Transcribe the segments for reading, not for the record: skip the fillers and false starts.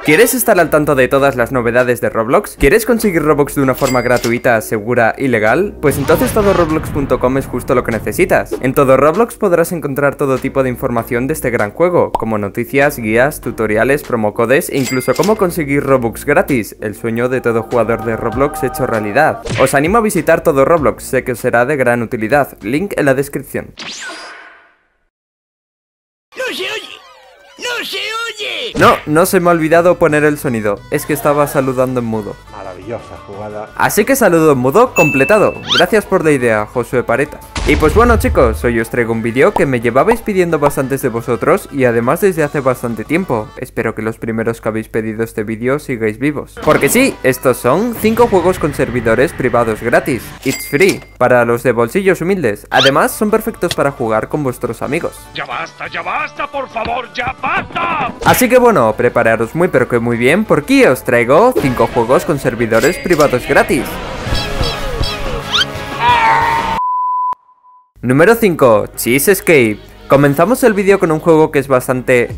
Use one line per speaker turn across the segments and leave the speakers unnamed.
¿Quieres estar al tanto de todas las novedades de Roblox? ¿Quieres conseguir Robux de una forma gratuita, segura y legal? Pues entonces todoroblox.com es justo lo que necesitas. En Todo Roblox podrás encontrar todo tipo de información de este gran juego, como noticias, guías, tutoriales, promocodes e incluso cómo conseguir Robux gratis, el sueño de todo jugador de Roblox hecho realidad. Os animo a visitar Todo Roblox, sé que os será de gran utilidad, link en la descripción.
¡No se oye! ¡No se oye!
No se me ha olvidado poner el sonido, es que estaba saludando en mudo.
Maravillosa jugada.
Así que saludo en mudo completado. Gracias por la idea, Josué Paretas. Y pues bueno chicos, hoy os traigo un vídeo que me llevabais pidiendo bastantes de vosotros y además desde hace bastante tiempo. Espero que los primeros que habéis pedido este vídeo sigáis vivos. Porque sí, estos son 5 juegos con servidores privados gratis. It's free, para los de bolsillos humildes. Además son perfectos para jugar con vuestros amigos.
¡Ya basta, por favor, ya basta!
Así que bueno, prepararos muy pero que muy bien porque os traigo 5 juegos con servidores privados gratis. Número 5, Cheese Escape. Comenzamos el vídeo con un juego que es bastante...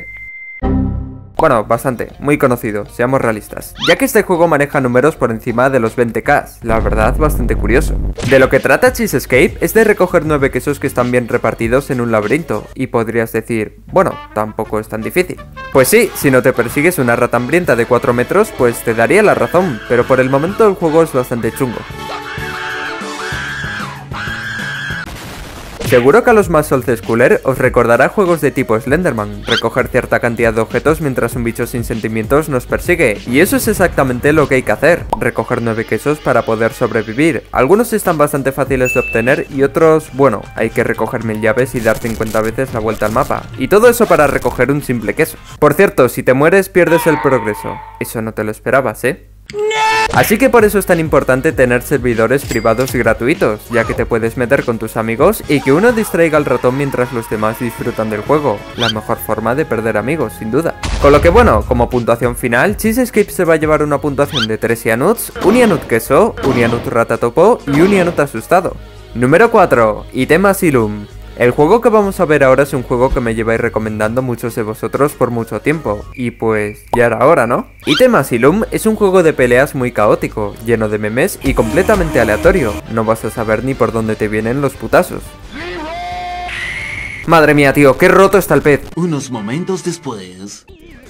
muy conocido, seamos realistas, ya que este juego maneja números por encima de los 20k, la verdad bastante curioso. De lo que trata Cheese Escape es de recoger 9 quesos que están bien repartidos en un laberinto, y podrías decir, bueno, tampoco es tan difícil. Pues sí, si no te persigues una rata hambrienta de 4 metros, pues te daría la razón, pero por el momento el juego es bastante chungo. Seguro que a los más old schooler os recordará juegos de tipo Slenderman, recoger cierta cantidad de objetos mientras un bicho sin sentimientos nos persigue, y eso es exactamente lo que hay que hacer, recoger 9 quesos para poder sobrevivir. Algunos están bastante fáciles de obtener y otros, bueno, hay que recoger 1000 llaves y dar 50 veces la vuelta al mapa, y todo eso para recoger un simple queso. Por cierto, si te mueres pierdes el progreso, eso no te lo esperabas, ¿eh? Así que por eso es tan importante tener servidores privados gratuitos, ya que te puedes meter con tus amigos y que uno distraiga al ratón mientras los demás disfrutan del juego. La mejor forma de perder amigos, sin duda. Con lo que bueno, como puntuación final, Cheese Escape se va a llevar una puntuación de 3 Ianuts, un Ianut queso, un Ianut rata topo y un Ianut asustado. Número 4, Item Asylum. El juego que vamos a ver ahora es un juego que me lleváis recomendando muchos de vosotros por mucho tiempo, y pues ya era hora, ¿no? Item Asylum es un juego de peleas muy caótico, lleno de memes y completamente aleatorio, no vas a saber ni por dónde te vienen los putazos. Madre mía tío, qué roto está el pez.
Unos momentos después...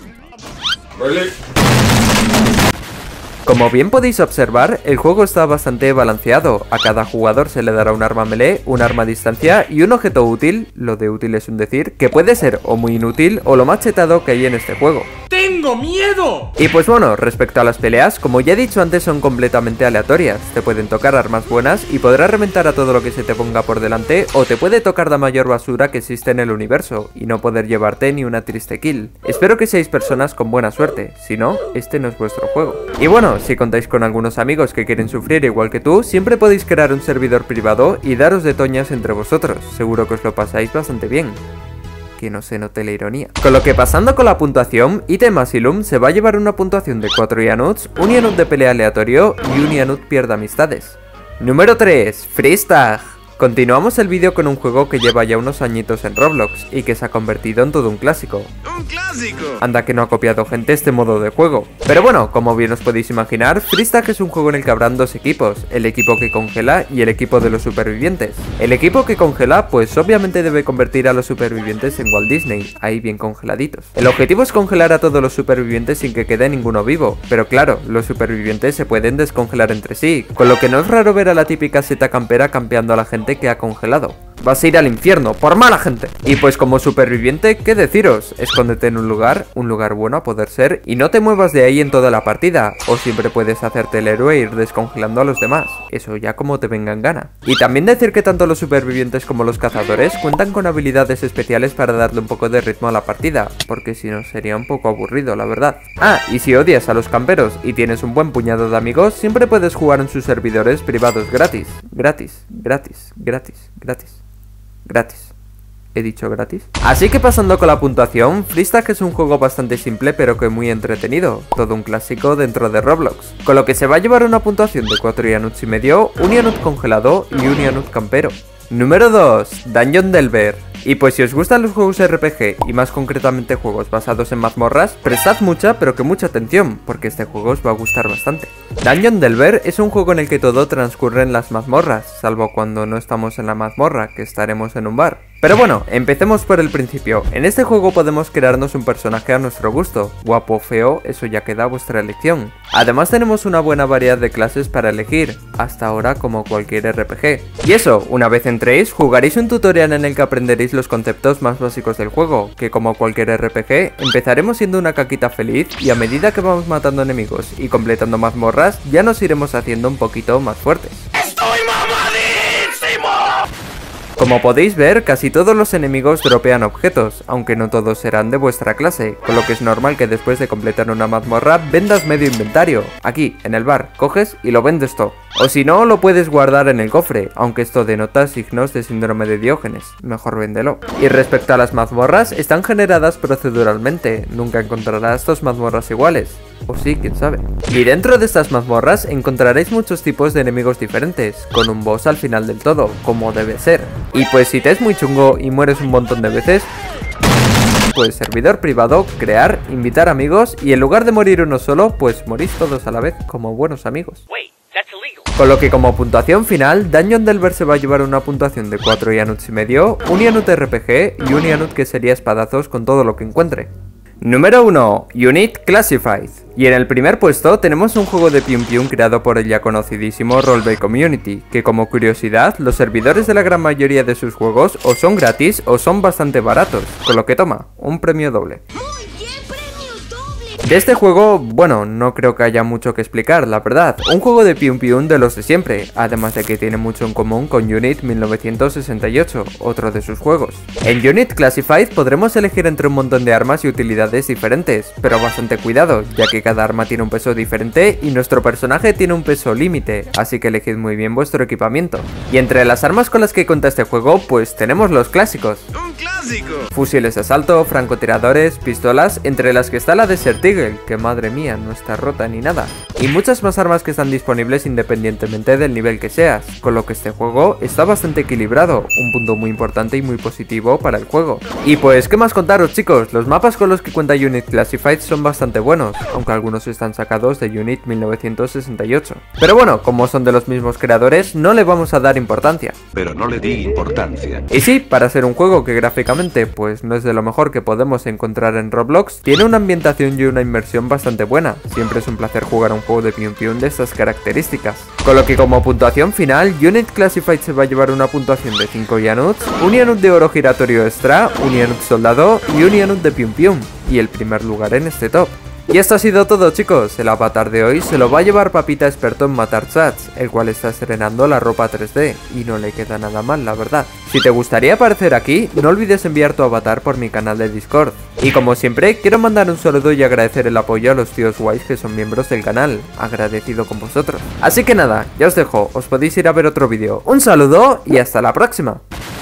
Como bien podéis observar, el juego está bastante balanceado, a cada jugador se le dará un arma melee, un arma a distancia y un objeto útil, lo de útil es un decir, que puede ser o muy inútil o lo más chetado que hay en este juego.
¡Tengo miedo!
Y pues bueno, respecto a las peleas, como ya he dicho antes son completamente aleatorias, te pueden tocar armas buenas y podrás reventar a todo lo que se te ponga por delante o te puede tocar la mayor basura que existe en el universo y no poder llevarte ni una triste kill. Espero que seáis personas con buena suerte, si no, este no es vuestro juego. Y bueno, si contáis con algunos amigos que quieren sufrir igual que tú, siempre podéis crear un servidor privado y daros de toñas entre vosotros, seguro que os lo pasáis bastante bien. Que no se note la ironía. Con lo que pasando con la puntuación, Item Asylum se va a llevar una puntuación de 4 Ianuts, un Ianut de pelea aleatorio y un Ianut pierde amistades. Número 3, Freeze. Continuamos el vídeo con un juego que lleva ya unos añitos en Roblox y que se ha convertido en todo un clásico.
¡Un clásico!
Anda que no ha copiado gente este modo de juego. Pero bueno, como bien os podéis imaginar, Freeze es un juego en el que habrán dos equipos, el equipo que congela y el equipo de los supervivientes. El equipo que congela, pues obviamente debe convertir a los supervivientes en Walt Disney, ahí bien congeladitos. El objetivo es congelar a todos los supervivientes sin que quede ninguno vivo, pero claro, los supervivientes se pueden descongelar entre sí, con lo que no es raro ver a la típica seta campera campeando a la gente que ha congelado. Vas a ir al infierno, por mala gente. Y pues como superviviente, ¿qué deciros? Escóndete en un lugar bueno a poder ser, y no te muevas de ahí en toda la partida, o siempre puedes hacerte el héroe e ir descongelando a los demás, eso ya como te venga en gana. Y también decir que tanto los supervivientes como los cazadores cuentan con habilidades especiales para darle un poco de ritmo a la partida, porque si no sería un poco aburrido, la verdad. Ah, y si odias a los camperos y tienes un buen puñado de amigos, siempre puedes jugar en sus servidores privados gratis. Gratis. He dicho gratis. Así que pasando con la puntuación, Freeze es un juego bastante simple pero que muy entretenido, todo un clásico dentro de Roblox, con lo que se va a llevar una puntuación de 4 Ianuts y medio, un Ianut congelado y un Ianut campero. Número 2, Dungeon Delver. Y pues si os gustan los juegos RPG y más concretamente juegos basados en mazmorras, prestad mucha pero que mucha atención, porque este juego os va a gustar bastante. Dungeon Delver es un juego en el que todo transcurre en las mazmorras, salvo cuando no estamos en la mazmorra, que estaremos en un bar. Pero bueno, empecemos por el principio. En este juego podemos crearnos un personaje a nuestro gusto. Guapo o feo, eso ya queda a vuestra elección. Además tenemos una buena variedad de clases para elegir, hasta ahora como cualquier RPG. Y eso, una vez entréis, jugaréis un tutorial en el que aprenderéis los conceptos más básicos del juego, que como cualquier RPG, empezaremos siendo una caquita feliz y a medida que vamos matando enemigos y completando mazmorras, ya nos iremos haciendo un poquito más fuertes.
¡Estoy mamadísimo!
Como podéis ver, casi todos los enemigos dropean objetos, aunque no todos serán de vuestra clase, con lo que es normal que después de completar una mazmorra vendas medio inventario. Aquí, en el bar, coges y lo vendes todo. O si no, lo puedes guardar en el cofre, aunque esto denota signos de síndrome de Diógenes, mejor véndelo. Y respecto a las mazmorras, están generadas proceduralmente, nunca encontrarás dos mazmorras iguales. O sí, quién sabe. Y dentro de estas mazmorras encontraréis muchos tipos de enemigos diferentes, con un boss al final del todo, como debe ser. Y pues si te es muy chungo y mueres un montón de veces, pues servidor privado, crear, invitar amigos y en lugar de morir uno solo, pues morís todos a la vez, como buenos amigos. Con lo que como puntuación final, Dungeon Delver se va a llevar una puntuación de 4 Ianuts y medio, un Ianut RPG y un Ianut que sería espadazos con todo lo que encuentre. Número 1. Unit Classified. Y en el primer puesto tenemos un juego de Pium Pium creado por el ya conocidísimo Rollbay Community, que como curiosidad, los servidores de la gran mayoría de sus juegos o son gratis o son bastante baratos, con lo que toma, un premio doble. De este juego, bueno, no creo que haya mucho que explicar, la verdad. Un juego de Pium Pium de los de siempre, además de que tiene mucho en común con Unit 1968, otro de sus juegos. En Unit Classified podremos elegir entre un montón de armas y utilidades diferentes, pero bastante cuidado, ya que cada arma tiene un peso diferente y nuestro personaje tiene un peso límite, así que elegid muy bien vuestro equipamiento. Y entre las armas con las que cuenta este juego, pues tenemos los clásicos.
¡Un clásico!
Fusiles de asalto, francotiradores, pistolas, entre las que está la Desert Eagle, que madre mía, no está rota ni nada. Y muchas más armas que están disponibles independientemente del nivel que seas, con lo que este juego está bastante equilibrado, un punto muy importante y muy positivo para el juego. Y pues, ¿qué más contaros, chicos? Los mapas con los que cuenta Unit Classified son bastante buenos, aunque algunos están sacados de Unit 1968. Pero bueno, como son de los mismos creadores, no le vamos a dar importancia.
Pero no le di importancia.
Y sí, para ser un juego que gráficamente pues no es de lo mejor que podemos encontrar en Roblox, tiene una ambientación y una inmersión bastante buena. Siempre es un placer jugar a un juego de Pium Pium de estas características. Con lo que como puntuación final, Unit Classified se va a llevar una puntuación de 5 Ianuts, un Ianut de oro giratorio extra, un Ianut soldado y un Ianut de Pium Pium, y el primer lugar en este top. Y esto ha sido todo, chicos. El avatar de hoy se lo va a llevar Papita experto en matar chats, el cual está estrenando la ropa 3D, y no le queda nada mal, la verdad. Si te gustaría aparecer aquí, no olvides enviar tu avatar por mi canal de Discord. Y como siempre, quiero mandar un saludo y agradecer el apoyo a los tíos guays que son miembros del canal, agradecido con vosotros. Así que nada, ya os dejo, os podéis ir a ver otro vídeo. Un saludo y hasta la próxima.